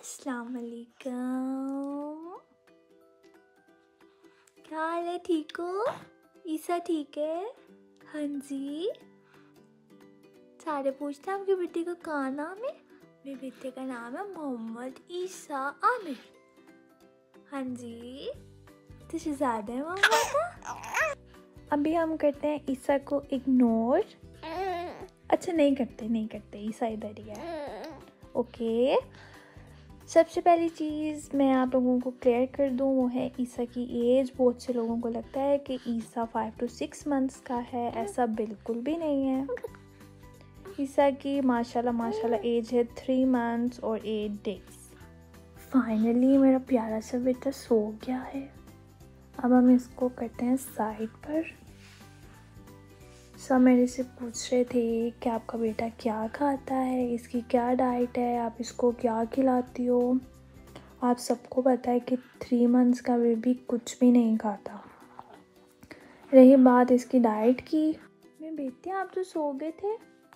अस्सलाम वालेकुम। क्या हाल है? ठीक हो? ईसा ठीक है? हाँ जी। सारे पूछते हैं आपके बेटे का क्या नाम है? मेरे बेटे का नाम है मोहम्मद ईसा आमिर। हाँ जी। तो शहजादा है मोहम्मद का। अभी हम करते हैं ईसा को इग्नोर। अच्छा नहीं करते ईसा इधर ही है। ओके। सबसे पहली चीज़ मैं आप लोगों को क्लियर कर दूं वो है ईसा की एज। बहुत से लोगों को लगता है कि ईसा 5 to 6 मंथ्स का है, ऐसा बिल्कुल भी नहीं है। ईसा की माशाल्लाह एज है 3 मंथ्स और 8 डेज। फाइनली मेरा प्यारा सा बेटा सो गया है। अब हम इसको करते हैं साइड पर। सब मेरे से पूछ रहे थे कि आपका बेटा क्या खाता है, इसकी क्या डाइट है, आप इसको क्या खिलाती हो। आप सबको पता है कि 3 मंथ्स का बेबी कुछ भी नहीं खाता। रही बात इसकी डाइट की, मैं बेटे आप तो सो गए थे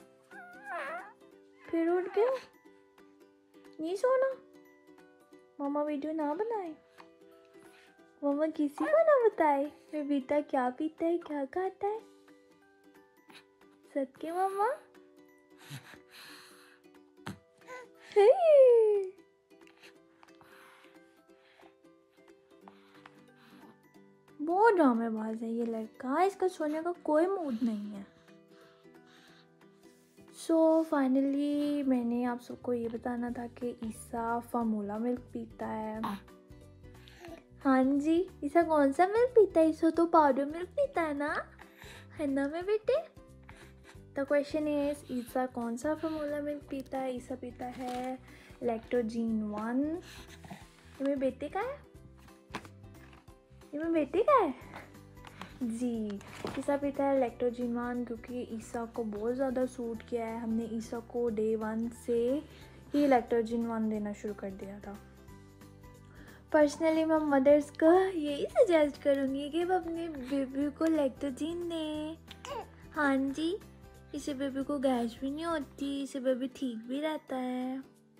फिर उठ गए। नहीं सोना, मामा वीडियो ना बनाए, मामा किसी को ना बताए मेरा बेटा क्या पीता है क्या खाता है। सच के मामा? बहुत ड्रामेबाज है ये लड़का, इसका सोने का कोई मूड नहीं है। सो फाइनली मैंने आप सबको ये बताना था कि ईसा फार्मूला मिल्क पीता है। हाँ जी, ईसा कौन सा मिल्क पीता है? ईसा तो पाउडर मिल्क पीता है ना मेरे बेटे? द क्वेश्चन इज ईसा कौन सा फार्मूला मिल्क पीता है? ईसा पीता है लैक्टोजीन 1। ये मेरे बेटे का है, ये मेरे बेटे का है जी। ईसा पीता है लैक्टोजीन 1 क्योंकि ईसा को बहुत ज़्यादा सूट किया है। हमने ईसा को डे 1 से ही लैक्टोजीन 1 देना शुरू कर दिया था। पर्सनली मैं मदर्स को यही सजेस्ट करूँगी कि वो अपने बेबी को लैक्टोजीन दें। हाँ जी, इसे बेबी को गैस भी नहीं होती, इसे बेबी ठीक भी रहता है।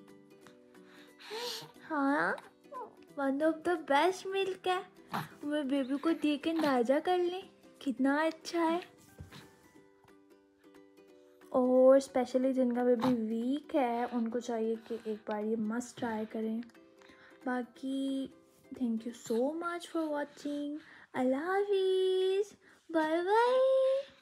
हाँ, one of the best milk है। मेरे बेबी को दे के अंदाजा कर लें कितना अच्छा है। और स्पेशली जिनका बेबी वीक है उनको चाहिए कि एक बार ये मस्ट ट्राई करें। बाकी thank you so much for watching. अल्लाह हाफिज़, बाय बाय।